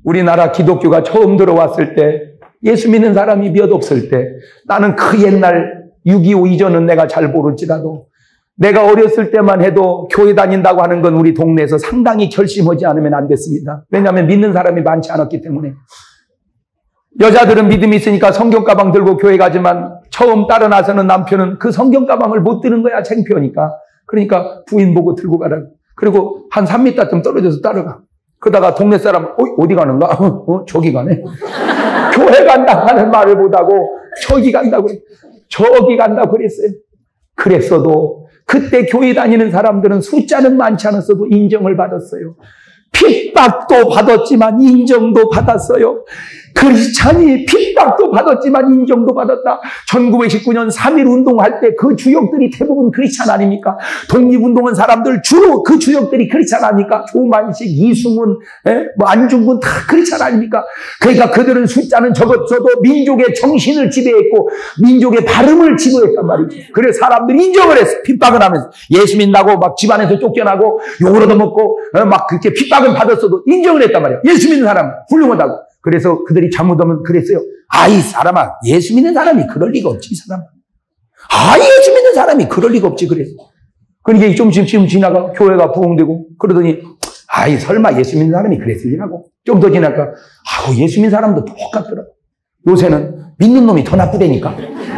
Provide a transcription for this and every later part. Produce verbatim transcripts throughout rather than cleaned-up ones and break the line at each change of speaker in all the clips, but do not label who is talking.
우리나라 기독교가 처음 들어왔을 때, 예수 믿는 사람이 몇 없을 때, 나는 그 옛날 육이오 이전은 내가 잘 모를지라도 내가 어렸을 때만 해도 교회 다닌다고 하는 건 우리 동네에서 상당히 결심하지 않으면 안 됐습니다. 왜냐하면 믿는 사람이 많지 않았기 때문에. 여자들은 믿음이 있으니까 성경 가방 들고 교회 가지만 처음 따라 나서는 남편은 그 성경 가방을 못 드는 거야. 창피하니까. 그러니까 부인 보고 들고 가라. 그리고 한 삼 미터쯤 떨어져서 따라가. 그러다가 동네 사람, 어, 어디 가는가? 어, 어, 저기 가네. 교회 간다고 하는 말을 못하고 저기 간다고 그래. 저기 간다고 그랬어요. 그랬어도 그때 교회 다니는 사람들은 숫자는 많지 않았어도 인정을 받았어요. 핍박도 받았지만 인정도 받았어요. 크리스찬이 핍박도 받았지만 인정도 받았다. 천구백십구 년 삼일 운동할 때 그 주역들이 대부분 크리스찬 아닙니까? 독립운동한 사람들 주로 그 주역들이 크리스찬 아닙니까? 조만식, 이승훈, 에? 뭐 안중근 다 크리스찬 아닙니까? 그러니까 그들은 숫자는 적었어도 민족의 정신을 지배했고 민족의 발음을 지도했단 말이죠. 그래서 사람들이 인정을 했어. 핍박을 하면서 예수 믿는다고 막 집안에서 쫓겨나고 욕을 얻어먹고 어? 막 그렇게 핍박을 받았어도 인정을 했단 말이에요. 예수 믿는 사람 훌륭하다고. 그래서 그들이 잘못하면 그랬어요. 아, 이 사람아, 예수 믿는 사람이 그럴 리가 없지, 이 사람아. 아, 예수 믿는 사람이 그럴 리가 없지, 그래서. 그러니까 좀 지금 지나가 교회가 부흥되고 그러더니, 아이, 설마 예수 믿는 사람이 그랬으리라고. 좀 더 지나가, 아우, 예수 믿는 사람도 똑같더라. 요새는 믿는 놈이 더 나쁘다니까.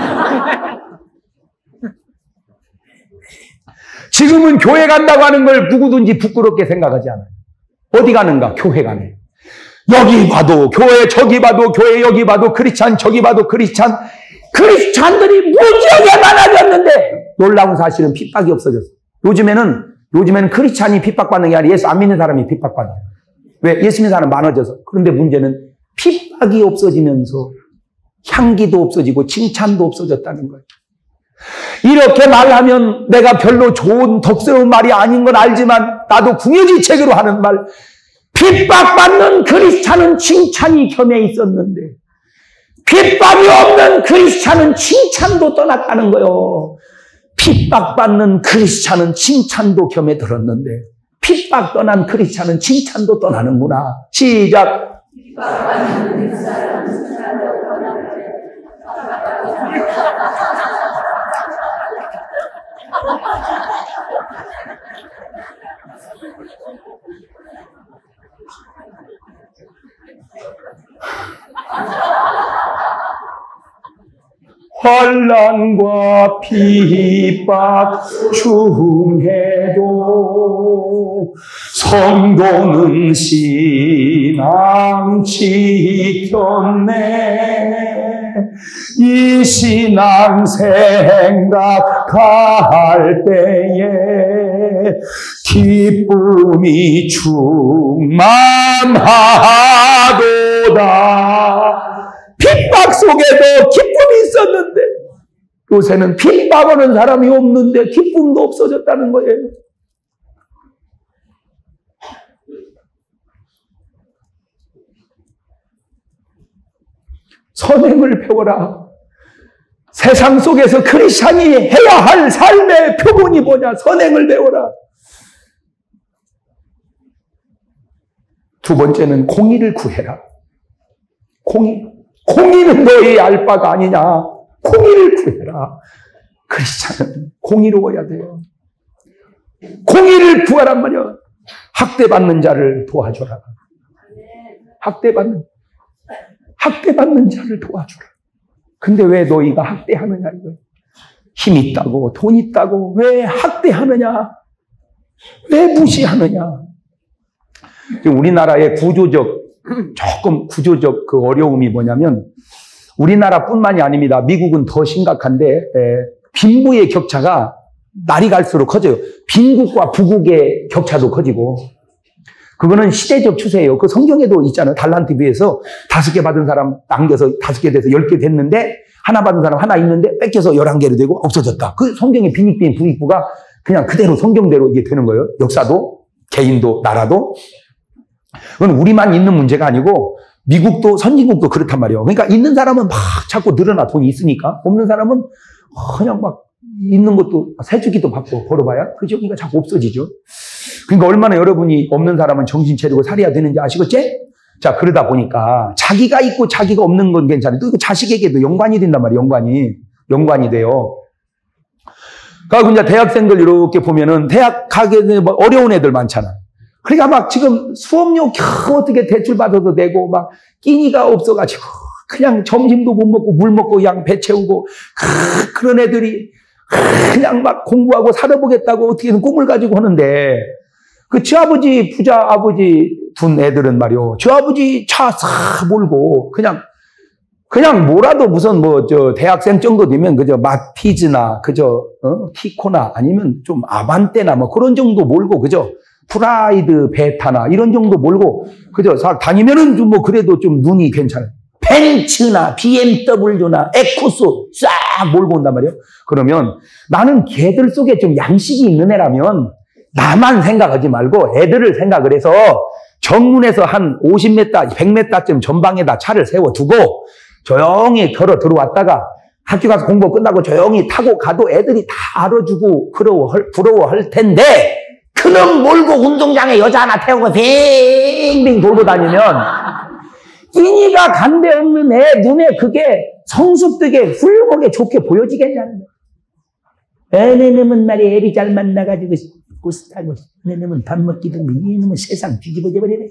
지금은 교회 간다고 하는 걸 누구든지 부끄럽게 생각하지 않아요. 어디 가는가? 교회 가네. 여기 봐도 교회, 저기 봐도 교회, 여기 봐도 크리스찬, 저기 봐도 크리스찬. 크리스찬들이 무지하게 많아졌는데 놀라운 사실은 핍박이 없어졌어. 요즘에는 요즘에는 크리스찬이 핍박받는 게 아니라 예수 안 믿는 사람이 핍박받아. 왜? 예수 믿는 사람 많아져서. 그런데 문제는 핍박이 없어지면서 향기도 없어지고 칭찬도 없어졌다는 거예요. 이렇게 말하면 내가 별로 좋은 덕스러운 말이 아닌 건 알지만 나도 궁여지책으로 하는 말. 핍박받는 크리스찬은 칭찬이 겸해 있었는데 핍박이 없는 크리스찬은 칭찬도 떠났다는 거예요. 핍박받는 크리스찬은 칭찬도 겸해 들었는데 핍박 떠난 크리스찬은 칭찬도 떠나는구나. 시작. 핍박받는 크리스찬은 칭찬도 떠나는데 환난과 핍박 중에도 성도는 신앙 지켰네. 이 신앙 생각할 때에 기쁨이 충만하도다. 핍박 속에도 기쁨이 있었는데 요새는 핍박 오는 사람이 없는데 기쁨도 없어졌다는 거예요. 선행을 배워라. 세상 속에서 크리스찬이 해야 할 삶의 표본이 뭐냐? 선행을 배워라. 두 번째는 공의를 구해라. 공의. 공의는 너의 알 바가 아니냐. 공의를 구해라. 크리스찬은 공의로워야 돼요. 공의를 구하란 말이야. 학대받는 자를 도와줘라. 학대받는 학대받는 자를 도와줘라. 근데 왜 너희가 학대하느냐 이거예요. 힘 있다고 돈 있다고 왜 학대하느냐. 왜 무시하느냐. 우리나라의 구조적 조금 구조적 그 어려움이 뭐냐면 우리나라뿐만이 아닙니다. 미국은 더 심각한데 에, 빈부의 격차가 날이 갈수록 커져요. 빈국과 부국의 격차도 커지고 그거는 시대적 추세예요. 그 성경에도 있잖아요. 달란트 비해서 다섯 개 받은 사람 남겨서 다섯 개 돼서 열 개 됐는데 하나 받은 사람 하나 있는데 뺏겨서 열한 개로 되고 없어졌다. 그 성경의 빈익빈 부익부가 그냥 그대로 성경대로 이게 되는 거예요. 역사도 개인도 나라도. 그건 우리만 있는 문제가 아니고 미국도 선진국도 그렇단 말이에요. 그러니까 있는 사람은 막 자꾸 늘어나 돈이 있으니까 없는 사람은 그냥 막 있는 것도 세주기도 받고 벌어봐야 그 저기가 자꾸 없어지죠. 그러니까 얼마나 여러분이 없는 사람은 정신 차리고 살아야 되는지 아시겠지? 자, 그러다 보니까 자기가 있고 자기가 없는 건 괜찮아요. 또 자식에게도 연관이 된단 말이에요. 연관이. 연관이 돼요. 그리고 이제 대학생들 이렇게 보면은 대학 가게 뭐 어려운 애들 많잖아. 그러니까 막 지금 수업료 겨우 어떻게 대출 받아도 되고 막 끼니가 없어가지고 그냥 점심도 못 먹고 물 먹고 그냥 배 채우고 그런 애들이 그냥 막 공부하고 살아보겠다고 어떻게든 꿈을 가지고 하는데 그 지 아버지 부자 아버지 둔 애들은 말이요. 지 아버지 차 싹 몰고 그냥 그냥 뭐라도 무슨 뭐 저 대학생 정도 되면 그저 마티즈나 그저 어? 티코나 아니면 좀 아반떼나 뭐 그런 정도 몰고 그저 프라이드 베타나 이런 정도 몰고 그저 다니면은 좀 뭐 그래도 좀 눈이 괜찮아요. 벤츠나 비엠더블유나 에쿠스 싹 몰고 온단 말이에요. 그러면 나는 걔들 속에 좀 양식이 있는 애라면 나만 생각하지 말고 애들을 생각을 해서 정문에서 한 오십 미터, 백 미터쯤 전방에다 차를 세워두고 조용히 걸어 들어왔다가 학교 가서 공부 끝나고 조용히 타고 가도 애들이 다 알아주고 부러워할, 부러워할 텐데 그놈 몰고 운동장에 여자 하나 태우고 빙빙 돌고 다니면 끼니가 간데 없는 애 눈에 그게 성숙되게 훌륭하게 좋게 보여지겠냐는 거야. 애네놈은 말이야 애비 잘 만나가지고 고스타고 애네놈은 밥 먹기도 이놈은 세상 뒤집어져버리네.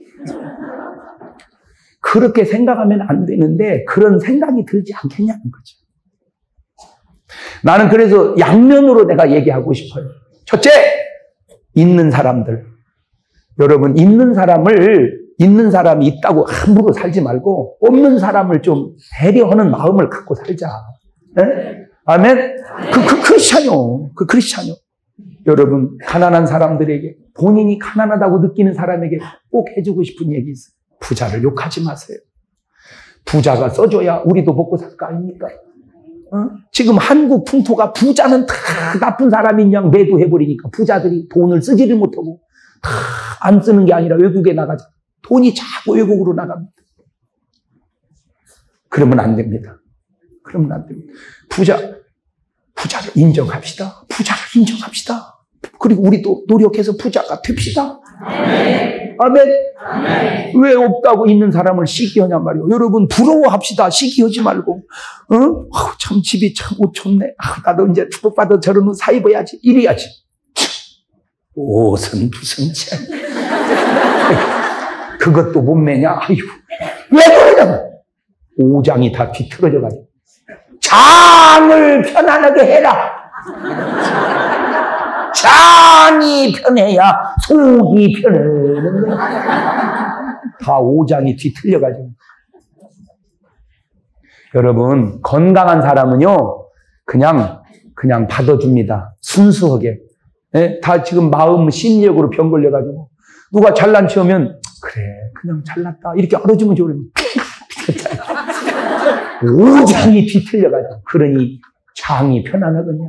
그렇게 생각하면 안 되는데 그런 생각이 들지 않겠냐는 거죠. 나는 그래서 양면으로 내가 얘기하고 싶어요. 첫째, 있는 사람들. 여러분, 있는 사람을, 있는 사람이 있다고 함부로 살지 말고 없는 사람을 좀 배려하는 마음을 갖고 살자. 네? 아멘? 그, 그 크리스찬이요. 그 크리스찬이요. 여러분, 가난한 사람들에게, 본인이 가난하다고 느끼는 사람에게 꼭 해주고 싶은 얘기 있어요. 부자를 욕하지 마세요. 부자가 써줘야 우리도 먹고 살 거 아닙니까? 어? 지금 한국 풍토가 부자는 다 나쁜 사람인 양 매도해버리니까 부자들이 돈을 쓰지를 못하고 다 안 쓰는 게 아니라 외국에 나가자. 돈이 자꾸 외국으로 나갑니다. 그러면 안 됩니다. 그러면 안 됩니다. 부자, 부자를 인정합시다. 부자를 인정합시다. 그리고 우리도 노력해서 부자가 됩시다. 아멘. 아멘. 아멘. 왜 없다고 있는 사람을 시기하냔 말이에요. 여러분 부러워합시다. 시기하지 말고. 어? 어우, 참 집이 참 옷 좋네. 아, 나도 이제 축복받아 저런 옷 사 입어야지. 이래야지. 옷은 무슨 참. 그것도 못 매냐. 아이고. 왜 그러냐. 오장이 다 뒤틀어져가지고. 장을 편안하게 해라. 장이 편해야 속이 편해는 거야. 다 오장이 뒤틀려가지고. 여러분, 건강한 사람은요, 그냥, 그냥 받아줍니다. 순수하게. 네? 다 지금 마음, 심리적으로 병 걸려가지고. 누가 잘난 체 하면, 그래, 그냥 잘났다. 이렇게 알아주면 좋으면, 오장이 뒤틀려가지고. 그러니, 장이 편안하거든요.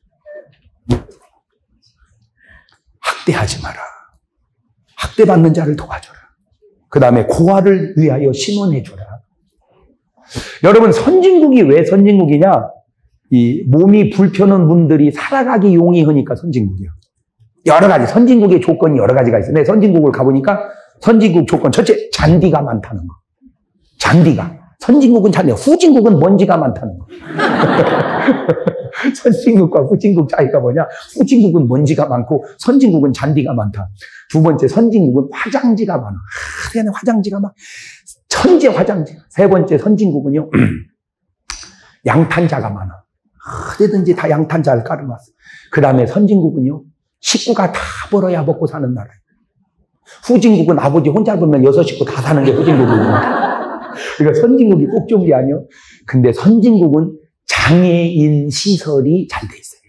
학대하지 마라. 학대받는 자를 도와줘라. 그 다음에 고아를 위하여 신원해줘라. 여러분, 선진국이 왜 선진국이냐? 이 몸이 불편한 분들이 살아가기 용이하니까 선진국이요. 여러 가지, 선진국의 조건이 여러 가지가 있어요. 네, 선진국을 가보니까 선진국 조건, 첫째, 잔디가 많다는 거. 잔디가. 선진국은 잔디, 후진국은 먼지가 많다는 거. 선진국과 후진국 차이가 뭐냐? 후진국은 먼지가 많고 선진국은 잔디가 많다. 두 번째, 선진국은 화장지가 많아. 하, 화장지가 막 천재 화장지. 세 번째, 선진국은요 양탄자가 많아. 어디든지 다 양탄자를 깔아놨어. 그 다음에 선진국은요 식구가 다 벌어야 먹고 사는 나라예요. 후진국은 아버지 혼자 보면 여섯 식구 다 사는 게 후진국이에요. 그러니까 선진국이 꼭 좋은 게 아니에요. 근데 선진국은 장애인 시설이 잘 돼 있어요.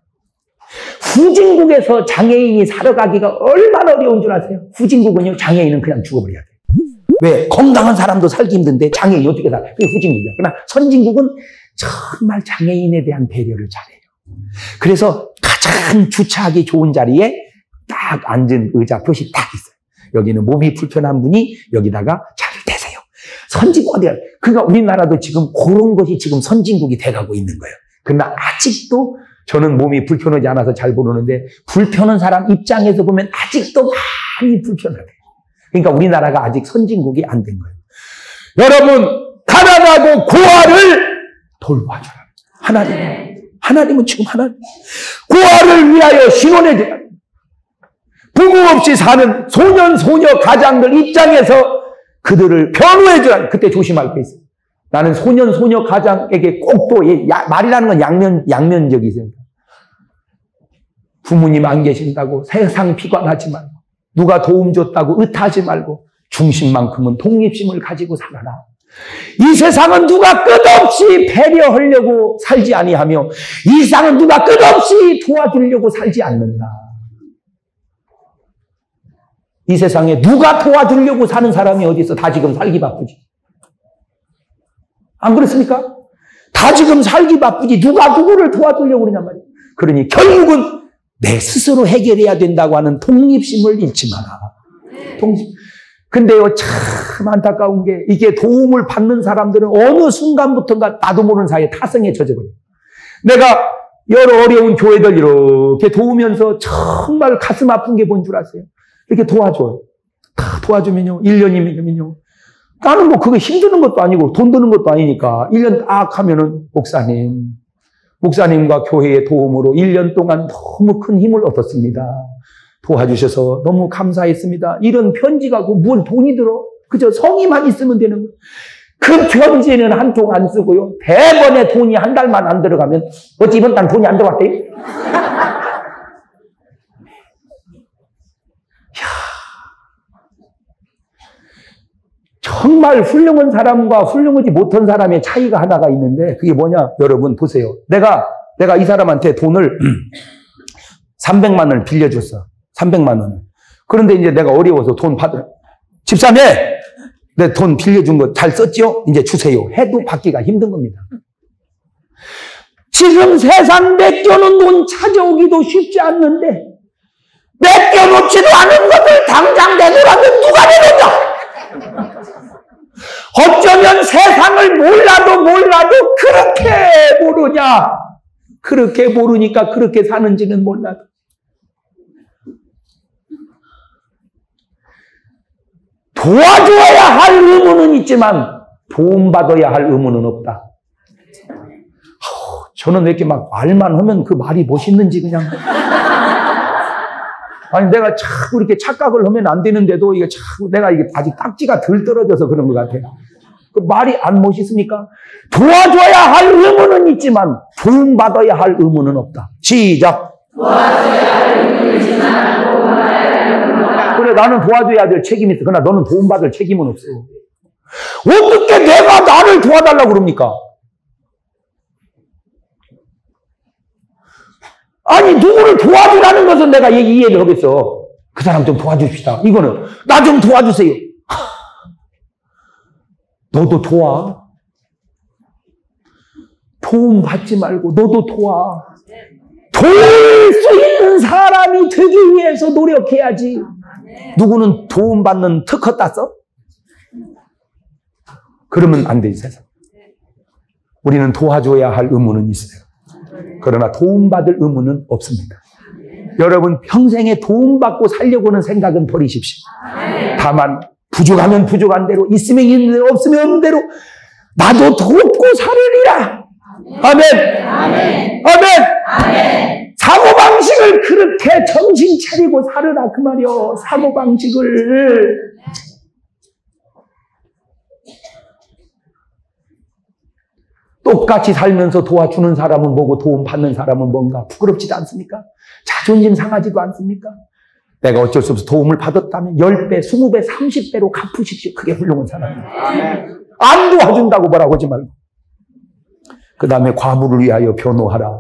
후진국에서 장애인이 살아가기가 얼마나 어려운 줄 아세요? 후진국은요, 장애인은 그냥 죽어버려야 돼요. 왜? 건강한 사람도 살기 힘든데 장애인이 어떻게 살아? 그게 후진국이야. 그러나 선진국은 정말 장애인에 대한 배려를 잘해요. 그래서 가장 주차하기 좋은 자리에 딱 앉은 의자 표시 딱 있어요. 여기는 몸이 불편한 분이 여기다가 차를 대세요. 선진국 어디야? 그러니까 우리나라도 지금 그런 것이 지금 선진국이 돼가고 있는 거예요. 그러나 아직도 저는 몸이 불편하지 않아서 잘 모르는데 불편한 사람 입장에서 보면 아직도 많이 불편하대요. 그러니까 우리나라가 아직 선진국이 안 된 거예요. 여러분, 가난하고 고아를 돌봐줘라. 하나님, 하나님은 지금 하나님. 고아를 위하여 신원해줘라. 부모 없이 사는 소년, 소녀 가장들 입장에서 그들을 변호해줘라. 그때 조심할 게 있어요. 나는 소년, 소녀 가장에게 꼭 또, 말이라는 건 양면, 양면적이 있어요. 부모님 안 계신다고 세상 비관하지 말고, 누가 도움 줬다고 의타하지 말고, 중심만큼은 독립심을 가지고 살아라. 이 세상은 누가 끝없이 배려하려고 살지 아니하며, 이 세상은 누가 끝없이 도와주려고 살지 않는다. 이 세상에 누가 도와주려고 사는 사람이 어디 있어? 다 지금 살기 바쁘지. 안 그렇습니까? 다 지금 살기 바쁘지. 누가 누구를 도와주려고 그러냔 말이에요. 그러니 결국은 내 스스로 해결해야 된다고 하는 독립심을 잃지 마라. 독립. 근데요, 참 안타까운 게 이게 도움을 받는 사람들은 어느 순간부터인가 나도 모르는 사이에 타성에 젖어버려요. 내가 여러 어려운 교회들 이렇게 도우면서 정말 가슴 아픈 게 뭔 줄 아세요? 이렇게 도와줘요. 다 도와주면요, 일 년이면요. 나는 뭐 그게 힘드는 것도 아니고 돈 드는 것도 아니니까 일 년 딱 하면은 목사님, 목사님과 교회의 도움으로 일 년 동안 너무 큰 힘을 얻었습니다. 도와주셔서 너무 감사했습니다. 이런 편지가 뭘 돈이 들어? 그저 성의만 있으면 되는 거예요. 그 편지는 한 통 안 쓰고요. 대번에 돈이 한 달만 안 들어가면 어찌 이번 달 돈이 안 들어갔대? 정말 훌륭한 사람과 훌륭하지 못한 사람의 차이가 하나가 있는데 그게 뭐냐? 여러분 보세요. 내가 내가 이 사람한테 돈을 삼백만 원을 빌려줬어. 삼백만 원을. 그런데 이제 내가 어려워서 돈 받으라. 집사님, 내 돈 빌려준 거 잘 썼죠? 이제 주세요. 해도 받기가 힘든 겁니다. 지금 세상 맡겨놓은 돈 찾아오기도 쉽지 않는데 맡겨놓지도 않은 것을 당장 내놓으라면 누가 내놓냐? 어쩌면 세상을 몰라도 몰라도 그렇게 모르냐? 그렇게 모르니까 그렇게 사는지는 몰라도. 도와줘야 할 의무는 있지만 도움받아야 할 의무는 없다. 저는 왜 이렇게 막 말만 하면 그 말이 멋있는지 그냥. 아니, 내가 자꾸 이렇게 착각을 하면 안 되는데도 이게 자꾸 내가 이게 아직 딱지가 덜 떨어져서 그런 것 같아요. 그 말이 안 멋있습니까? 도와줘야 할 의무는 있지만 도움받아야 할 의무는 없다. 시작. 도와줘야 할 의무는 있지만 도움받아야 할 의무는 없다. 그래, 나는 도와줘야 될 책임이 있어. 그러나 너는 도움받을 책임은 없어. 어떻게 내가 나를 도와달라고 그럽니까? 아니, 누구를 도와주라는 것은 내가 이해를 하겠어. 그 사람 좀 도와줍시다. 이거는 나 좀 도와주세요. 너도 도와. 도움 받지 말고 너도 도와. 도울 수 있는 사람이 되기 위해서 노력해야지. 누구는 도움받는 특허 땄어? 그러면 안 돼, 세상. 우리는 도와줘야 할 의무는 있어요. 그러나 도움받을 의무는 없습니다. 여러분, 평생에 도움받고 살려고는 생각은 버리십시오. 다만 부족하면 부족한 대로, 있으면 있는 대로, 없으면 없는 대로 나도 돕고 살으리라. 아멘. 아멘. 아멘. 아멘. 사고방식을 그렇게 정신 차리고 살으라 그 말이요. 사고방식을. 똑같이 살면서 도와주는 사람은 뭐고 도움받는 사람은 뭔가 부끄럽지도 않습니까? 자존심 상하지도 않습니까? 내가 어쩔 수 없어 도움을 받았다면 십 배, 이십 배, 삼십 배로 갚으십시오. 그게 훌륭한 사람이에요. 안 도와준다고 뭐라고 하지 말고. 그 다음에 과부를 위하여 변호하라.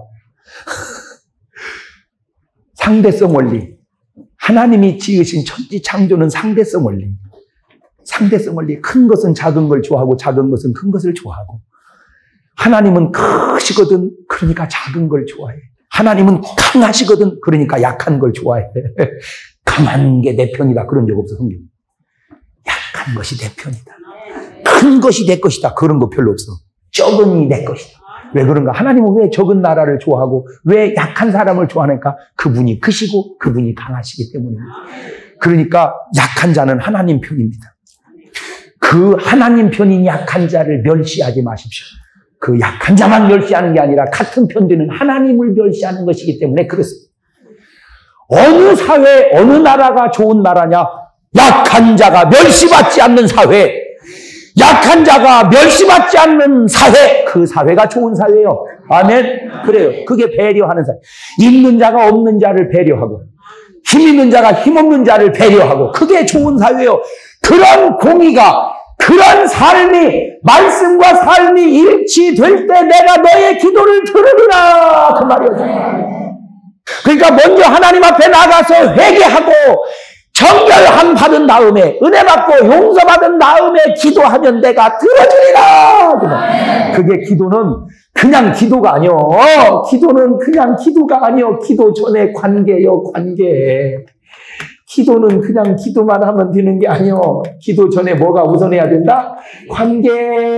상대성 원리. 하나님이 지으신 천지 창조는 상대성 원리. 상대성 원리. 큰 것은 작은 걸 좋아하고 작은 것은 큰 것을 좋아하고. 하나님은 크시거든, 그러니까 작은 걸 좋아해. 하나님은 강하시거든, 그러니까 약한 걸 좋아해. 강한 게 내 편이다, 그런 적 없어, 성경. 약한 것이 내 편이다. 큰 것이 내 것이다, 그런 거 별로 없어. 적은이 내 것이다. 왜 그런가? 하나님은 왜 적은 나라를 좋아하고 왜 약한 사람을 좋아하니까? 그분이 크시고 그분이 강하시기 때문입니다. 그러니까 약한 자는 하나님 편입니다. 그 하나님 편인 약한 자를 멸시하지 마십시오. 그 약한 자만 멸시하는 게 아니라 같은 편들은 하나님을 멸시하는 것이기 때문에 그렇습니다. 어느 사회, 어느 나라가 좋은 나라냐? 약한 자가 멸시받지 않는 사회, 약한 자가 멸시받지 않는 사회, 그 사회가 좋은 사회예요. 아멘? 그래요. 그게 배려하는 사회. 있는 자가 없는 자를 배려하고 힘 있는 자가 힘 없는 자를 배려하고 그게 좋은 사회예요. 그런 공의가, 그런 삶이, 말씀과 삶이 일치될 때 내가 너의 기도를 들으리라 그 말이에요. 그러니까 먼저 하나님 앞에 나가서 회개하고 정결함 받은 다음에 은혜 받고 용서받은 다음에 기도하면 내가 들어주리라. 그게 기도는 그냥 기도가 아니요. 기도는 그냥 기도가 아니요. 기도 전에 관계요. 관계. 기도는 그냥 기도만 하면 되는 게 아니요. 기도 전에 뭐가 우선해야 된다? 관계.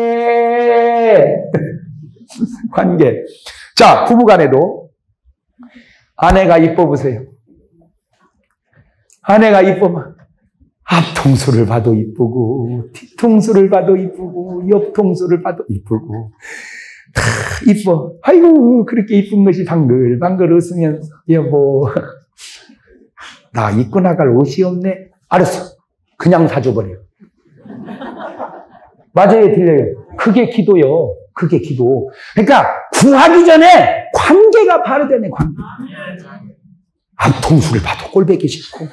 관계. 자, 부부간에도 아내가 이뻐 보세요. 아내가 이쁘면 앞통수를 봐도 이쁘고 뒤통수를 봐도 이쁘고 옆통수를 봐도 이쁘고 다 이뻐. 아이고 그렇게 이쁜 것이 방글방글 웃으면서 여보 나 입고 나갈 옷이 없네. 알았어. 그냥 사줘버려. 맞아요. 들려요. 그게 기도요. 그게 기도. 그러니까 구하기 전에 관계가 바르다네. 관계. 앞통수를 봐도 꼴보기 싫고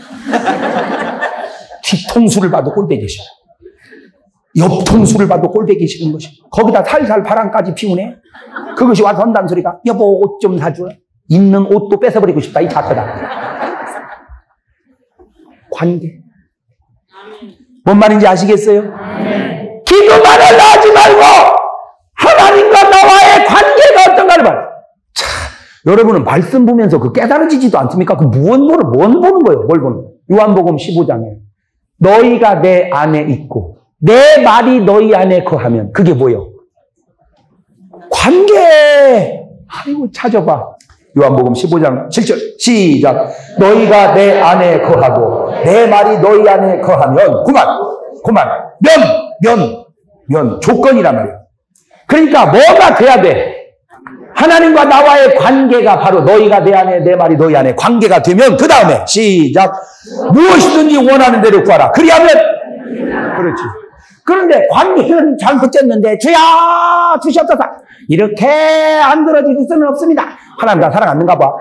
뒤통수를 봐도 꼴보기 싫고 옆통수를 봐도 꼴보기 싫은 것이 거기다 살살 바람까지 피우네. 그것이 와서 한다는 소리가 여보 옷 좀 사줘. 있는 옷도 뺏어버리고 싶다 이 자체다. 관계. 뭔 말인지 아시겠어요? 기도만을 하지 말고 하나님과 나와의 관계가 어떤가를 봐. 자, 여러분은 말씀 보면서 그 깨달아지지도 않습니까? 그 무언 보는, 무언 보는 거예요? 뭘 보는 거예요? 요한복음 십오 장에 너희가 내 안에 있고 내 말이 너희 안에 거하면 그게 뭐예요? 관계. 아이고 찾아봐. 요한복음 십오 장 칠 절 시작. 너희가 내 안에 거하고 내 말이 너희 안에 거하면 그만 그만 면 면 면 조건이란 말이에요. 그러니까 뭐가 돼야 돼? 하나님과 나와의 관계가 바로 너희가 내 안에 내 말이 너희 안에 관계가 되면 그 다음에 시작. 무엇이든지 원하는 대로 구하라. 그리하면 그렇지. 그런데 관계는 잘못됐는데 주여 주시옵소서 이렇게 안 들어질 수는 없습니다. 하나님 다 사랑하는가 봐.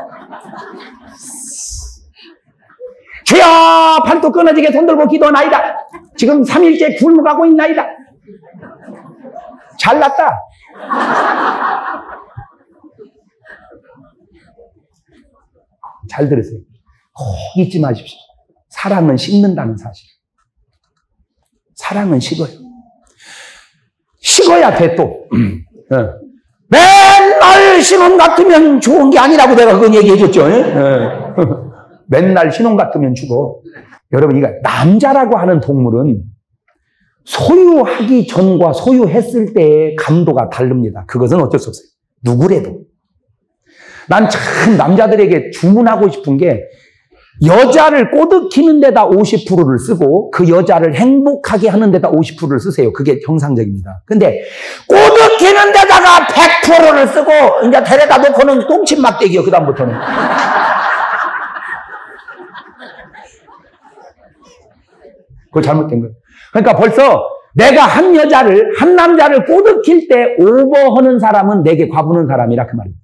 주여 팔뚝 끊어지게 손들고 기도하나이다. 지금 삼 일째 굶어가고 있나이다. 잘났다. 잘 들으세요. 꼭 잊지 마십시오. 사랑은 식는다는 사실. 사랑은 식어요. 식어야 돼 또. 어. 맨날 신혼 같으면 좋은 게 아니라고 내가 그건 얘기해줬죠. 어. 맨날 신혼 같으면 죽어. 여러분 이거 남자라고 하는 동물은 소유하기 전과 소유했을 때의 감도가 다릅니다. 그것은 어쩔 수 없어요. 누구래도. 난 참 남자들에게 주문하고 싶은 게 여자를 꼬드키는 데다 오십 퍼센트를 쓰고 그 여자를 행복하게 하는 데다 오십 퍼센트를 쓰세요. 그게 정상적입니다. 근데 꼬드키는 데다가 백 퍼센트를 쓰고 이제 데려다 놓고는 똥침 막대기요. 그 다음부터는. 그거 잘못된 거예요. 그러니까 벌써 내가 한 여자를, 한 남자를 꼬드킬 때 오버하는 사람은 내게 과부는 사람이라 그 말입니다.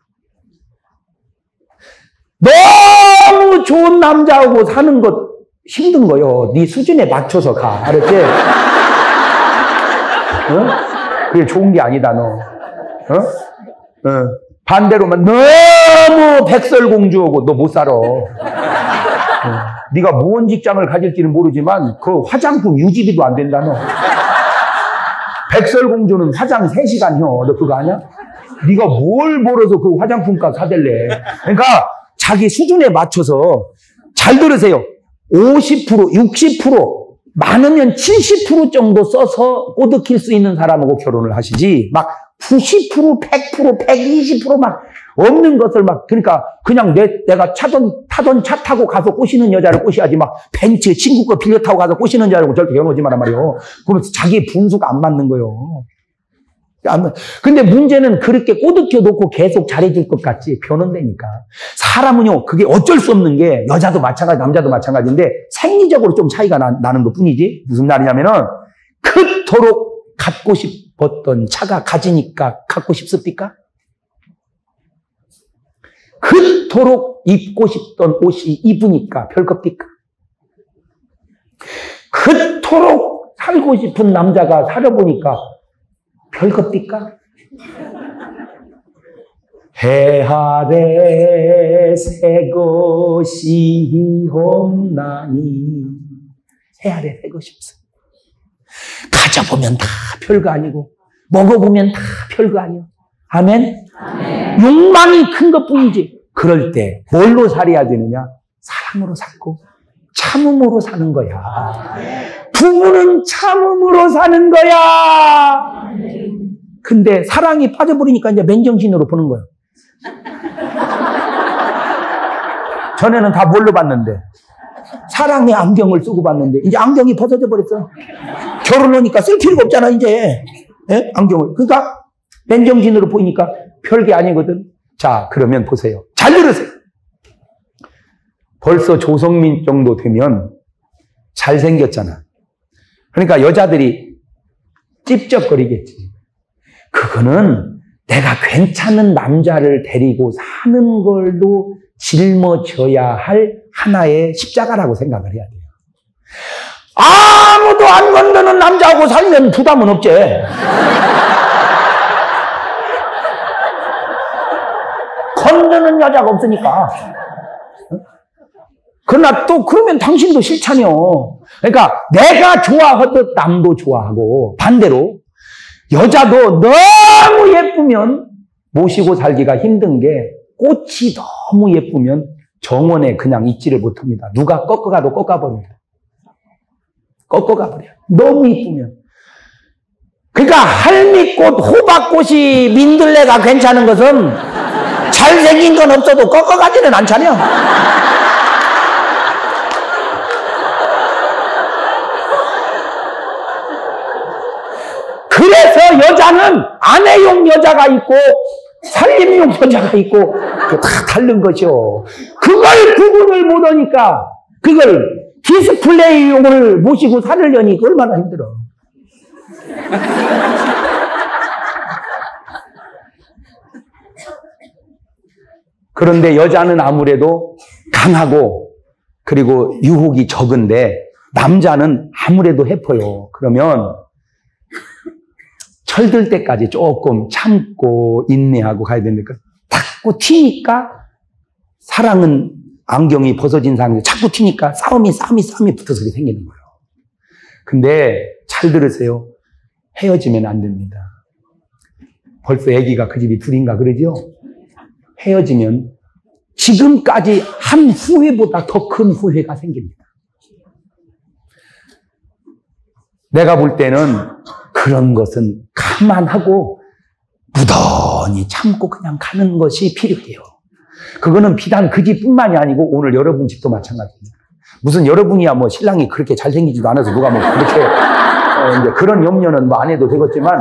너무 좋은 남자하고 사는 것 힘든 거요. 네 수준에 맞춰서 가. 알았지? 어? 그게 좋은 게 아니다, 너. 어? 어. 반대로만 너무 백설공주하고 너 못 살아. 어. 네가 무언 직장을 가질지는 모르지만 그 화장품 유지비도 안 된다, 너. 백설공주는 화장 세 시간이요. 너 그거 아냐? 네가 뭘 벌어서 그 화장품값 사댈래. 그러니까 자기 수준에 맞춰서 잘 들으세요. 오십 퍼센트, 육십 퍼센트, 많으면 칠십 퍼센트 정도 써서 꼬드킬 수 있는 사람하고 결혼을 하시지 막 구십 퍼센트, 백 퍼센트, 백이십 퍼센트 막 없는 것을 막, 그러니까 그냥 내, 내가 차던, 타던 차 타고 가서 꼬시는 여자를 꼬셔야지 막 벤츠 친구 거 빌려 타고 가서 꼬시는 여자를 절대 결혼하지 마란 말이에요. 그러면 자기 분수가 안 맞는 거예요. 근데 문제는 그렇게 꼬드겨 놓고 계속 잘해줄 것 같지 변원되니까. 사람은요, 그게 어쩔 수 없는 게 여자도 마찬가지, 남자도 마찬가지인데 생리적으로 좀 차이가 나, 나는 것 뿐이지. 무슨 말이냐면은 그토록 갖고 싶었던 차가 가지니까 갖고 싶습니까? 그토록 입고 싶던 옷이 입으니까 별겁니까? 그토록 살고 싶은 남자가 살아보니까 별겁니까? 해 아래 새 것이 없나니. 해 아래 새 것이 없어. 가져보면 다 별거 아니고 먹어보면 다 별거 아니야. 아멘? 아멘. 욕망이 큰 것뿐이지. 그럴 때 뭘로 살아야 되느냐? 사랑으로 살고 참음으로 사는 거야. 부부는 참음으로 사는 거야. 근데 사랑이 빠져버리니까 이제 맨정신으로 보는 거야. 전에는 다 뭘로 봤는데 사랑의 안경을 쓰고 봤는데 이제 안경이 벗어져 버렸어. 결혼하니까 쓸 필요가 없잖아 이제. 예? 안경을. 그러니까 맨정신으로 보이니까 별게 아니거든. 자, 그러면 보세요. 잘 들으세요. 벌써 조성민 정도 되면 잘생겼잖아. 그러니까 여자들이 찝쩍거리겠지. 그거는 내가 괜찮은 남자를 데리고 사는 걸로 짊어져야 할 하나의 십자가라고 생각을 해야 돼요. 아무도 안 건드는 남자하고 살면 부담은 없지. 건드는 여자가 없으니까. 그러나 또 그러면 당신도 싫잖여. 그러니까 내가 좋아하듯 남도 좋아하고 반대로 여자도 너무 예쁘면 모시고 살기가 힘든 게 꽃이 너무 예쁘면 정원에 그냥 있지를 못합니다. 누가 꺾어가도 꺾어버립니다. 꺾어가버려. 너무 이쁘면. 그러니까 할미꽃, 호박꽃이 민들레가 괜찮은 것은 잘생긴 건 없어도 꺾어가지는 않잖아요. 그래서 여자는 아내용 여자가 있고 살림용 여자가 있고 다 다른 거죠. 그걸 구분을 못하니까 그걸 디스플레이용을 모시고 살으려니 얼마나 힘들어. 그런데 여자는 아무래도 강하고 그리고 유혹이 적은데 남자는 아무래도 해퍼요. 그러면 철들 때까지 조금 참고 인내하고 가야 되니까 자꾸 튀니까 사랑은 안경이 벗어진 상황에서 자꾸 튀니까 싸움이 싸움이 싸움이 붙어서 생기는 거예요. 근데 잘 들으세요. 헤어지면 안 됩니다. 벌써 아기가 그 집이 둘인가 그러죠? 헤어지면 지금까지 한 후회보다 더 큰 후회가 생깁니다. 내가 볼 때는 그런 것은 감안하고 무던히 참고 그냥 가는 것이 필요해요. 그거는 비단 그 집뿐만이 아니고 오늘 여러분 집도 마찬가지입니다. 무슨 여러분이야 뭐 신랑이 그렇게 잘생기지도 않아서 누가 뭐 그렇게 어 이제 그런 염려는 뭐 안 해도 되겠지만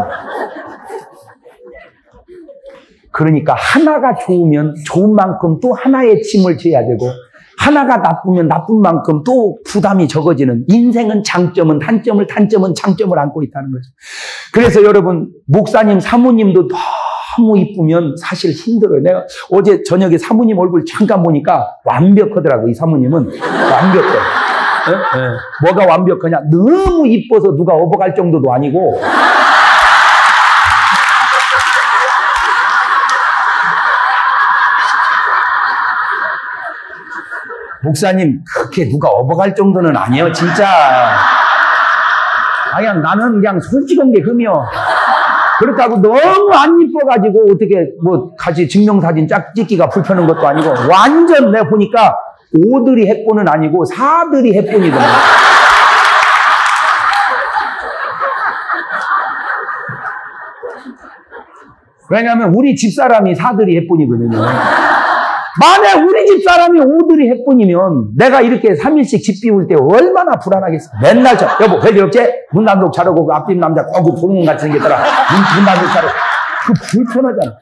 그러니까 하나가 좋으면 좋은 만큼 또 하나의 짐을 져야 되고 하나가 나쁘면 나쁜 만큼 또 부담이 적어지는 인생은 장점은 단점을 단점은 장점을 안고 있다는 거죠. 그래서 여러분 목사님 사모님도 너무 이쁘면 사실 힘들어요. 내가 어제 저녁에 사모님 얼굴 잠깐 보니까 완벽하더라고. 이 사모님은 완벽해. 네? 네. 뭐가 완벽하냐? 너무 이뻐서 누가 업어갈 정도도 아니고 목사님 그렇게 누가 업어갈 정도는 아니에요 진짜. 아, 그냥 나는 그냥 솔직한 게 금이요. 그렇다고 너무 안 이뻐가지고 어떻게 뭐 같이 증명사진 짝 찍기가 불편한 것도 아니고 완전 내가 보니까 오들이 해본은 아니고 사들이 해본이거든요. 왜냐하면 우리 집사람이 사들이 예쁜이거든요. 만약 우리 집사람이 오들이 예쁜이면 내가 이렇게 삼 일씩 집 비울 때 얼마나 불안하겠어. 맨날 저 여보 별일 없지? 문단속 자르고 그 앞집 남자 거기 보는 것 같이 생겼더라. 문단속 자르고. 그 불편하잖아.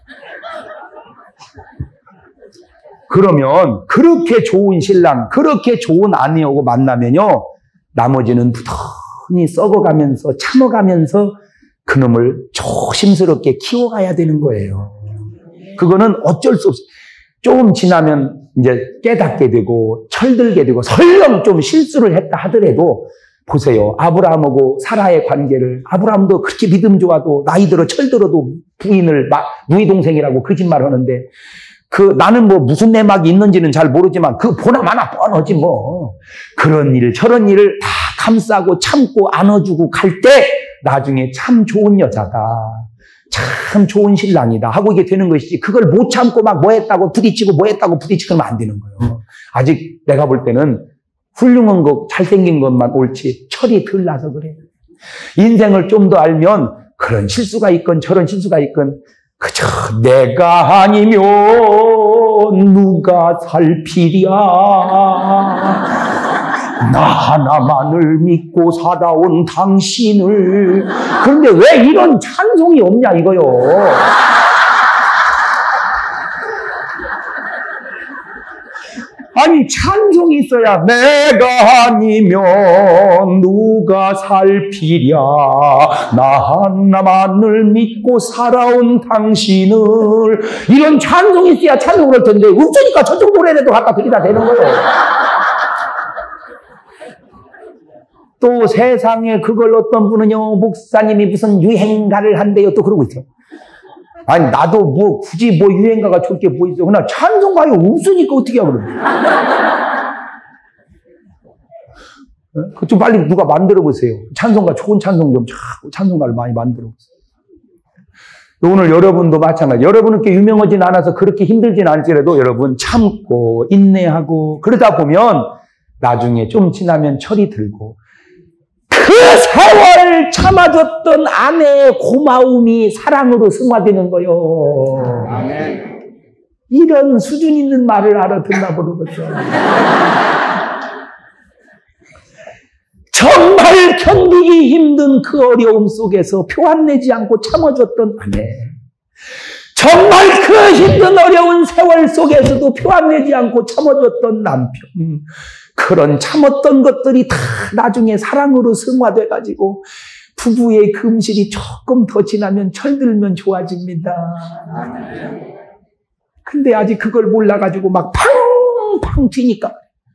그러면 그렇게 좋은 신랑, 그렇게 좋은 아내하고 만나면요, 나머지는 부단히 썩어가면서 참아가면서 그놈을 조심스럽게 키워가야 되는 거예요. 그거는 어쩔 수 없어요. 조금 지나면 이제 깨닫게 되고 철들게 되고 설령 좀 실수를 했다 하더라도 보세요. 아브라함하고 사라의 관계를, 아브라함도 그렇게 믿음 좋아도 나이 들어 철들어도 부인을 누이 동생이라고 거짓말 하는데, 그 나는 뭐 무슨 내막이 있는지는 잘 모르지만 그 보나마나 뻔하지 뭐. 그런 일 저런 일을 다 감싸고 참고 안아주고 갈 때 나중에 참 좋은 여자다, 참 좋은 신랑이다 하고 이게 되는 것이지, 그걸 못 참고 막 뭐 했다고 부딪히고 뭐 했다고 부딪히고 하면 안 되는 거예요. 아직 내가 볼 때는 훌륭한 거 잘생긴 것만 옳지 철이 덜 나서 그래요. 인생을 좀 더 알면 그런 실수가 있건 저런 실수가 있건 그저 내가 아니면 누가 살피랴, 나 하나만을 믿고 살아온 당신을. 그런데 왜 이런 찬송이 없냐 이거요. 아니 찬송이 있어야 내가 아니면 누가 살피랴, 나 하나만을 믿고 살아온 당신을. 이런 찬송이 있어야 찬송을 할 텐데 없으니까 저쪽 노래라도 갖다 드리다 되는 거예요. 또 세상에 그걸 어떤 분은요, 목사님이 무슨 유행가를 한대요 또 그러고 있어요. 아니 나도 뭐 굳이 뭐 유행가가 좋을 게 뭐 있어. 그냥 찬송가요 없으니까 어떻게 하고 그러는 그 좀 빨리 누가 만들어 보세요. 찬송가 좋은 찬송 좀 자꾸 찬송가를 많이 만들어 보세요. 오늘 여러분도 마찬가지. 여러분은 꽤 유명하진 않아서 그렇게 힘들진 않을지라도 여러분 참고 인내하고 그러다 보면 나중에 좀 지나면 철이 들고 그 세월 참아줬던 아내의 고마움이 사랑으로 승화되는 거요. 아멘. 이런 수준 있는 말을 알아듣나 모르겠어. 정말 견디기 힘든 그 어려움 속에서 표 안 내지 않고 참아줬던 아내, 정말 그 힘든 어려운 세월 속에서도 표 안 내지 않고 참아줬던 남편, 그런 참았던 것들이 다 나중에 사랑으로 승화돼가지고 부부의 금실이 조금 더 지나면 철들면 좋아집니다. 근데 아직 그걸 몰라가지고 막 팡팡 튀니까,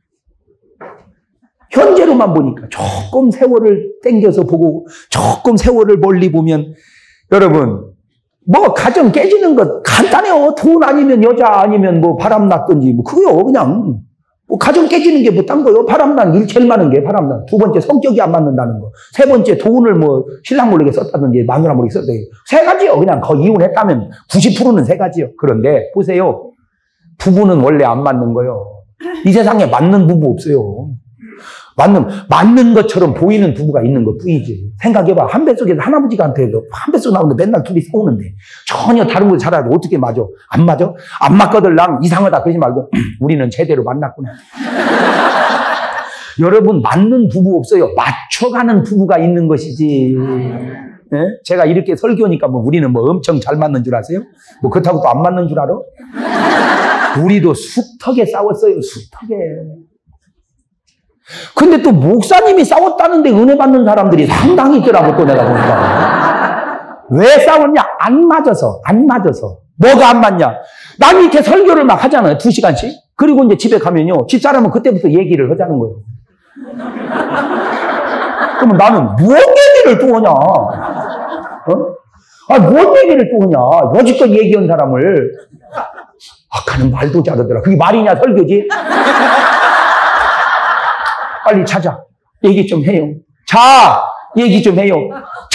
현재로만 보니까 조금 세월을 땡겨서 보고 조금 세월을 멀리 보면, 여러분 뭐 가정 깨지는 것 간단해요. 돈 아니면 여자 아니면 뭐 바람 났든지 뭐 그거요. 그냥 뭐 가정 깨지는 게 뭐 딴 거요. 바람난 일 제일 많은 게 바람난. 두 번째 성격이 안 맞는다는 거. 세 번째 돈을 뭐 신랑 몰래 썼다든지 마누라 몰래 썼다든지. 세 가지요. 그냥 거의 이혼했다면 구십 퍼센트는 세 가지요. 그런데 보세요. 부부는 원래 안 맞는 거요. 이 세상에 맞는 부부 없어요. 맞는, 맞는 것처럼 보이는 부부가 있는 것 뿐이지. 생각해봐. 한 뱃속에서 할아버지한테도 한 뱃속 나오는데 맨날 둘이 싸우는데 전혀 다른 거 잘하도 어떻게 맞아? 안 맞아? 안 맞거들랑 이상하다 그러지 말고 우리는 제대로 만났구나. 여러분 맞는 부부 없어요. 맞춰가는 부부가 있는 것이지. 네? 제가 이렇게 설교하니까 뭐 우리는 뭐 엄청 잘 맞는 줄 아세요? 뭐 그렇다고 또 안 맞는 줄 알아? 우리도 숱하게 싸웠어요. 숱하게. 근데 또 목사님이 싸웠다는데 은혜 받는 사람들이 상당히 있더라고. 또 내가 보니까 왜 싸웠냐? 안 맞아서. 안 맞아서. 뭐가 안 맞냐? 남이 이렇게 설교를 막 하잖아요. 두 시간씩. 그리고 이제 집에 가면요, 집사람은 그때부터 얘기를 하자는 거예요. 그러면 나는 뭔 얘기를 또 하냐? 어? 아, 뭔 얘기를 또 하냐? 여지껏 얘기한 사람을. 아까는 말도 잘하더라. 그게 말이냐 설교지? 빨리 찾아. 얘기 좀 해요. 자, 얘기 좀 해요. 자!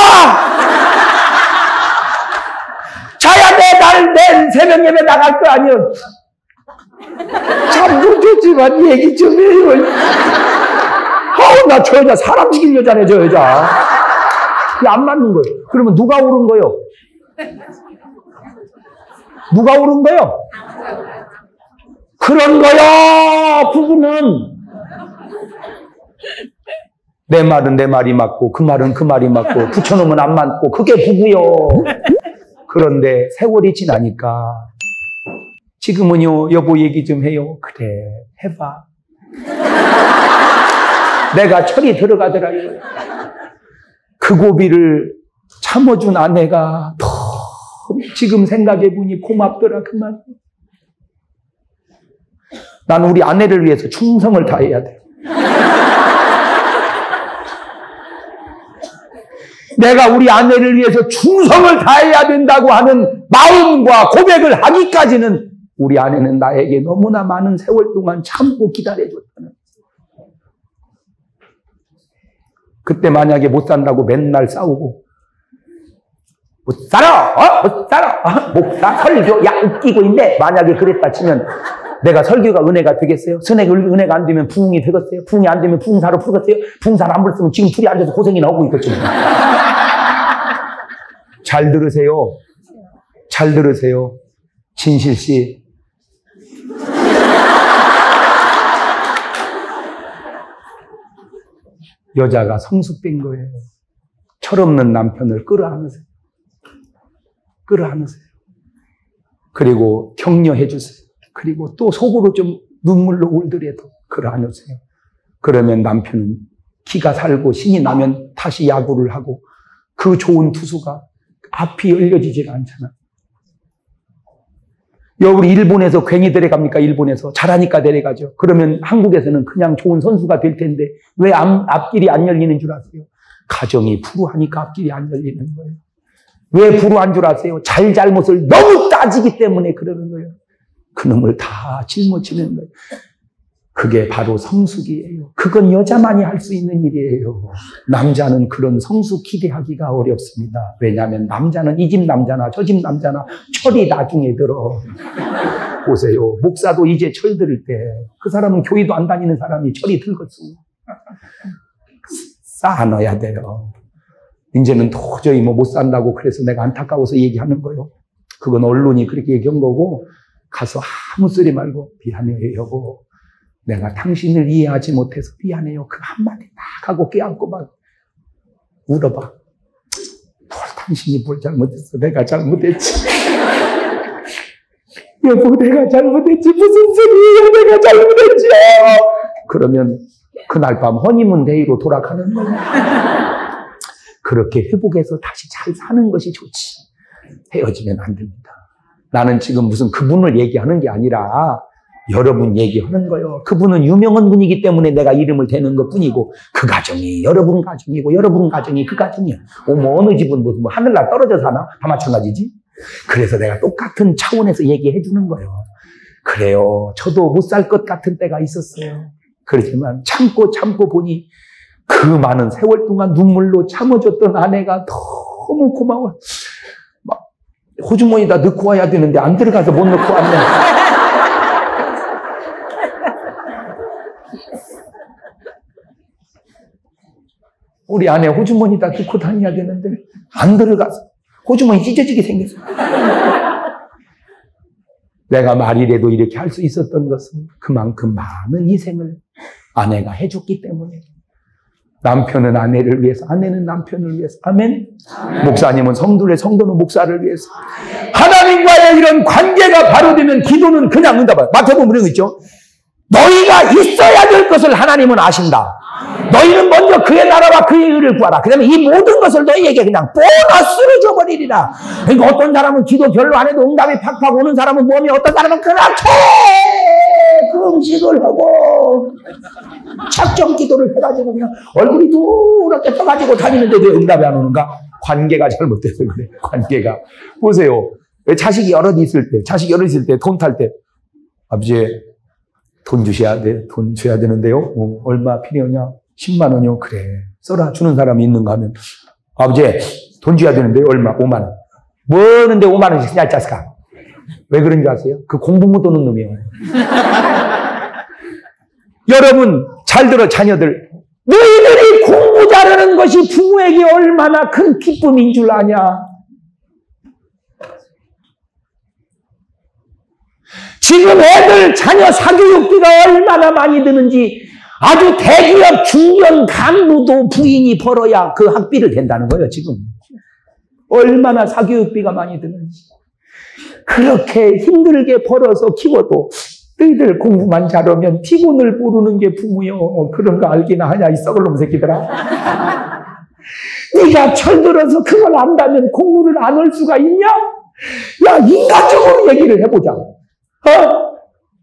자야 내 날, 내 새벽 예배 나갈 거 아니야. 잠도 좋지만 얘기 좀 해요. 아우, 나 저 여자 사람 죽일 여자네, 저 여자. 안 맞는 거예요. 그러면 누가 옳은 거예요? 누가 옳은 거요? 그런 거요, 부부는. 내 말은 내 말이 맞고 그 말은 그 말이 맞고 붙여놓으면 안 맞고 그게 부부요. 그런데 세월이 지나니까 지금은요, 여보 얘기 좀 해요. 그래, 해봐. 내가 철이 들어가더라 이거야. 그 고비를 참아준 아내가 더 지금 생각해보니 고맙더라 그 말. 난 우리 아내를 위해서 충성을 다해야 돼. 내가 우리 아내를 위해서 충성을 다해야 된다고 하는 마음과 고백을 하기까지는 우리 아내는 나에게 너무나 많은 세월 동안 참고 기다려줬다는. 그때 만약에 못 산다고 맨날 싸우고 못 살아! 어? 못 살아! 어? 목사 설교 야 웃기고 있네. 만약에 그랬다 치면 내가 설교가 은혜가 되겠어요? 선행이 은혜가 안 되면 부흥이 되겠어요? 부흥이 안 되면 부흥사로 풀겠어요? 부흥사로 안 풀었으면 지금 둘이 앉아서 고생이나 하고 있겠죠. 잘 들으세요. 잘 들으세요. 진실 씨. 여자가 성숙된 거예요. 철없는 남편을 끌어안으세요. 끌어안으세요. 그리고 격려해 주세요. 그리고 또 속으로 좀 눈물로 울더라도 끌어안으세요. 그러면 남편은 기가 살고 신이 나면 다시 야구를 하고 그 좋은 투수가 앞이 열려지질 않잖아. 우리 일본에서 괜히 데려갑니까? 일본에서 잘하니까 데려가죠. 그러면 한국에서는 그냥 좋은 선수가 될 텐데 왜 앞, 앞길이 안 열리는 줄 아세요? 가정이 불우하니까 앞길이 안 열리는 거예요. 왜 불우한 줄 아세요? 잘잘못을 너무 따지기 때문에 그러는 거예요. 그놈을 다 짊어지는 거예요. 그게 바로 성숙이에요. 그건 여자만이 할 수 있는 일이에요. 남자는 그런 성숙 기대하기가 어렵습니다. 왜냐하면 남자는 이 집 남자나 저 집 남자나 철이 나중에 들어. 보세요. 목사도 이제 철 들을 때 그 사람은 교회도 안 다니는 사람이 철이 들겠어요. 쌓아놔야 돼요. 이제는 도저히 뭐 못 산다고 그래서 내가 안타까워서 얘기하는 거예요. 그건 언론이 그렇게 얘기한 거고 가서 아무 소리 말고 미안해요 여보. 내가 당신을 이해하지 못해서 미안해요. 그 한마디 딱 하고 껴안고 막 울어봐. 뭘 당신이 뭘 잘못했어. 내가 잘못했지. 여보 내가 잘못했지. 무슨 소리야. 내가 잘못했지. 그러면 그날 밤 허니문 데이로 돌아가는 거야. 그렇게 회복해서 다시 잘 사는 것이 좋지. 헤어지면 안 됩니다. 나는 지금 무슨 그분을 얘기하는 게 아니라 여러분 얘기하는 거예요. 그분은 유명한 분이기 때문에 내가 이름을 대는 것 뿐이고 그 가정이 여러분 가정이고 여러분 가정이 그 가정이야. 뭐 어느 집은 무슨 뭐 하늘날 떨어져 사나? 다 마찬가지지. 그래서 내가 똑같은 차원에서 얘기해 주는 거예요. 그래요. 저도 못 살 것 같은 때가 있었어요. 그렇지만 참고 참고 보니 그 많은 세월 동안 눈물로 참아줬던 아내가 너무 고마워. 막 호주머니에다 넣고 와야 되는데 안 들어가서 못 넣고 왔네. 우리 아내 호주머니에다 넣고 다녀야 되는데 안 들어가서 호주머니 찢어지게 생겼어. 내가 말이라도 이렇게 할 수 있었던 것은 그만큼 많은 희생을 아내가 해줬기 때문에. 남편은 아내를 위해서, 아내는 남편을 위해서. 아멘? 아멘. 목사님은 성도를, 성도는 목사를 위해서. 하나님과의 이런 관계가 바로 되면 기도는 그냥 응답해요. 마태복음 그런 거 있죠? 너희가 있어야 될 것을 하나님은 아신다. 너희는 먼저 그의 나라와 그의 의를 구하라. 그 다음에 이 모든 것을 너희에게 그냥 보너스로 줘버리리라. 그러니까 어떤 사람은 기도 별로 안 해도 응답이 팍팍 오는 사람은 뭐니, 어떤 사람은 그렇게 금식을 하고 작정 기도를 해가지고 그냥 얼굴이 누렇게 떠가지고 다니는데 왜 응답이 안 오는가? 관계가 잘못돼서 그래. 관계가. 보세요. 자식이 여럿 있을 때, 자식이 여럿 있을 때 돈 탈 때 아버지 돈 주셔야 돼. 돈 줘야 되는데요. 어, 얼마 필요하냐? 십만 원이요. 그래. 써라. 주는 사람이 있는가 하면 아버지 돈 줘야 되는데요. 얼마? 오만 원. 뭐는데 오만 원씩 쓰냐 짜스가. 왜 그런지 아세요? 그 공부 못 오는 놈이에요. 여러분 잘 들어 자녀들. 너희들이 공부 잘하는 것이 부모에게 얼마나 큰 기쁨인 줄 아냐? 지금 애들 자녀 사교육비가 얼마나 많이 드는지 아주 대기업 중견 간부도 부인이 벌어야 그 학비를 댄다는 거예요, 지금. 얼마나 사교육비가 많이 드는지. 그렇게 힘들게 벌어서 키워도 너희들 공부만 잘하면 피곤을 모르는 게 부모요. 그런 거 알기나 하냐, 이 썩을 놈 새끼들아. 네가 철들어서 그걸 안다면 공부를 안 할 수가 있냐? 야, 인간적으로 얘기를 해보자. 어?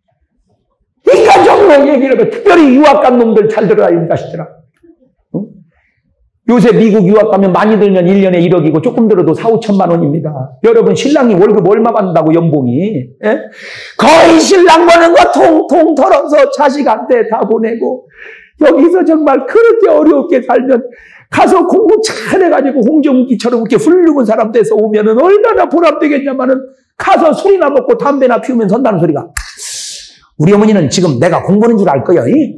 인간적으로 얘기를 해봐. 특별히 유학 간 놈들 잘 들어라, 이 자식들아. 어? 요새 미국 유학 가면 많이 들면 일 년에 일억이고 조금 들어도 사오천만 원입니다. 여러분, 신랑이 월급 얼마 받는다고, 연봉이? 예? 거의 신랑 버는 거 통통 털어서 자식한테 다 보내고, 여기서 정말 그렇게 어렵게 살면 가서 공부 잘해가지고 홍정기처럼 그렇게 훌륭한 사람 돼서 오면은 얼마나 보람되겠냐마는, 가서 술이나 먹고 담배나 피우면 선다는 소리가. 우리 어머니는 지금 내가 공부하는 줄 알 거야. 이,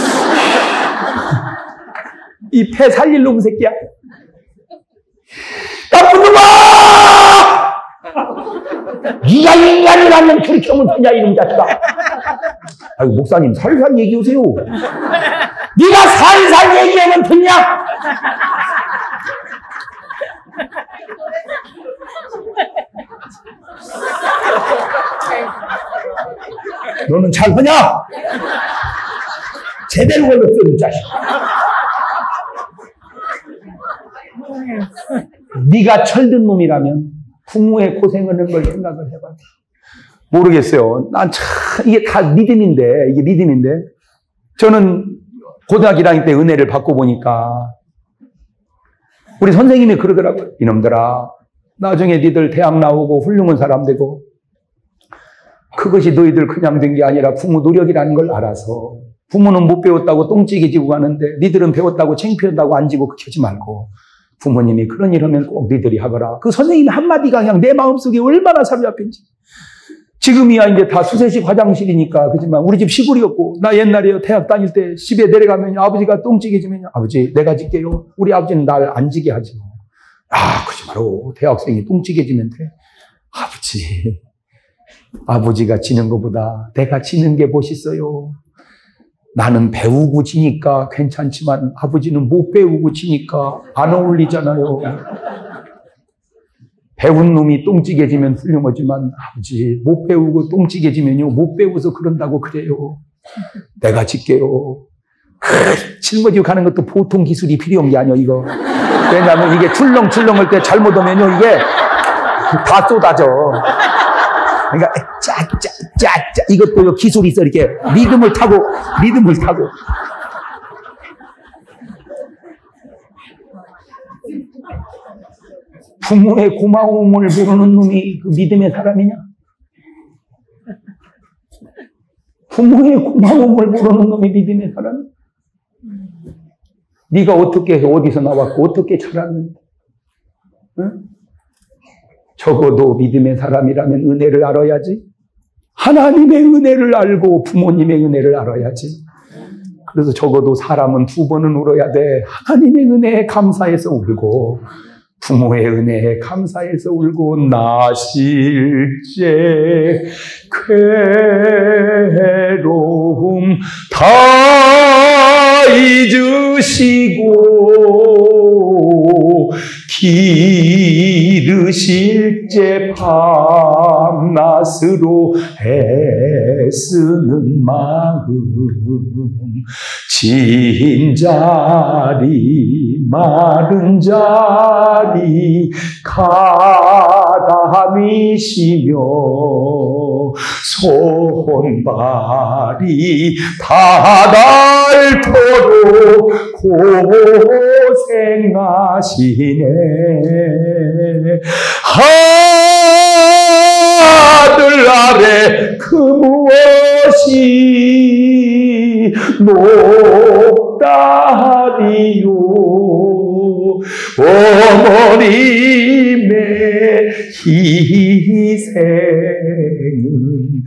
이 폐 살릴 놈 새끼야. 나쁜 놈아! 네가 인간이라면 그렇게 하면 되냐, 이놈 자식아. 아이고, 목사님, 살살 얘기하세요. 네가 살살 얘기하면 되냐? 너는 잘하냐? 제대로 걸렸어, 이 자식. 네가 철든 놈이라면 부모의 고생하는 걸 생각을 해봐. 모르겠어요. 난 참, 이게 다 믿음인데, 이게 믿음인데. 저는 고등학교 일 학년 때 은혜를 받고 보니까 우리 선생님이 그러더라고요. 이놈들아, 나중에 니들 대학 나오고 훌륭한 사람 되고 그것이 너희들 그냥 된 게 아니라 부모 노력이라는 걸 알아서, 부모는 못 배웠다고 똥찌개 지고 가는데 니들은 배웠다고 창피한다고 안 지고 그렇게 하지 말고, 부모님이 그런 일 하면 꼭 니들이 하거라. 그 선생님 한마디가 그냥 내 마음속에 얼마나 사로잡힌지. 지금이야 이제 다 수세식 화장실이니까. 그렇지만 우리 집 시골이었고, 나 옛날에 대학 다닐 때 집에 내려가면 아버지가 똥찌개 지면, 아버지 내가 짓게요. 우리 아버지는 날 안 지게 하지. 아, 그러지 마라. 대학생이 똥찌개 지면 돼. 아버지, 아버지가 지는 것보다 내가 지는 게 멋있어요. 나는 배우고 지니까 괜찮지만 아버지는 못 배우고 지니까 안 어울리잖아요. 배운 놈이 똥찌개 지면 훌륭하지만 아버지, 못 배우고 똥찌개 지면요, 못 배워서 그런다고 그래요. 내가 짓게요. 짊어지고 가는 것도 보통 기술이 필요한 게 아니야, 이거. 왜냐하면 이게 출렁출렁할 때 잘못하면요, 이게 다 쏟아져. 그러니까 짜짜짜짜 이것도 기술이 있어. 이렇게 리듬을 타고 리듬을 타고. 부모의 고마움을 모르는 놈이 그 믿음의 사람이냐? 부모의 고마움을 모르는 놈이 믿음의 사람? 네가 어떻게 해서 어디서 나왔고 어떻게 자랐는데? 응? 적어도 믿음의 사람이라면 은혜를 알아야지. 하나님의 은혜를 알고 부모님의 은혜를 알아야지. 그래서 적어도 사람은 두 번은 울어야 돼. 하나님의 은혜에 감사해서 울고, 부모의 은혜에 감사해서 울고, 나 실제 괴로움 다 잊으시고 기르실 제 밤낮으로 애쓰는 마음, 진 자리 마른 자리 가담이시며 손발이 닿을토록 고생하시네. 하늘 아래 그 무엇이 높다리요. 어머님의 희생은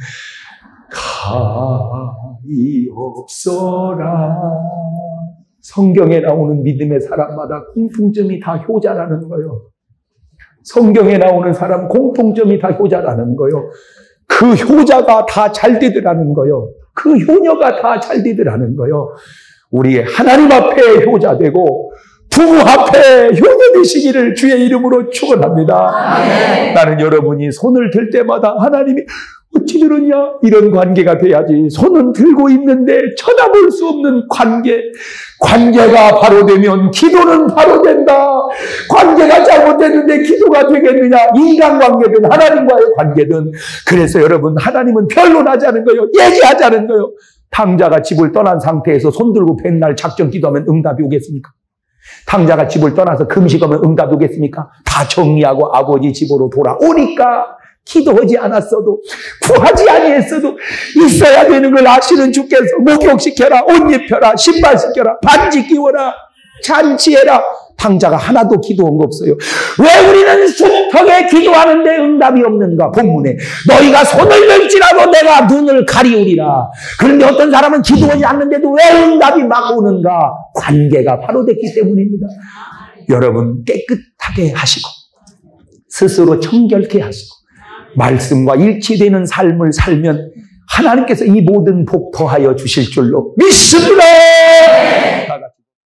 가히 없어라. 성경에 나오는 믿음의 사람마다 공통점이 다 효자라는 거예요. 성경에 나오는 사람 공통점이 다 효자라는 거예요. 그 효자가 다 잘 되더라는 거요. 그 효녀가 다 잘 되더라는 거요. 우리 하나님 앞에 효자 되고 부부 앞에 효녀 되시기를 주의 이름으로 축원합니다.
아멘.
나는 여러분이 손을 들 때마다 하나님이 어찌 들었냐? 이런 관계가 돼야지. 손은 들고 있는데 쳐다볼 수 없는 관계. 관계가 바로 되면 기도는 바로 된다. 관계가 잘못됐는데 기도가 되겠느냐? 인간관계든 하나님과의 관계든. 그래서 여러분, 하나님은 변론하자는 거예요. 얘기하자는 거예요. 탕자가 집을 떠난 상태에서 손 들고 백날 작전 기도하면 응답이 오겠습니까? 탕자가 집을 떠나서 금식하면 응답이 오겠습니까? 다 정리하고 아버지 집으로 돌아오니까 기도하지 않았어도, 구하지 아니했어도 있어야 되는 걸 아시는 주께서 목욕시켜라, 옷 입혀라, 신발 시켜라, 반지 끼워라, 잔치해라. 탕자가 하나도 기도한 거 없어요. 왜 우리는 숨턱에 기도하는데 응답이 없는가? 본문에 너희가 손을 들지라도 내가 눈을 가리우리라. 그런데 어떤 사람은 기도하지 않는데도 왜 응답이 막 오는가? 관계가 바로 됐기 때문입니다. 여러분, 깨끗하게 하시고 스스로 청결케 하시고 말씀과 일치되는 삶을 살면 하나님께서 이 모든 복 더하여 주실 줄로 믿습니다.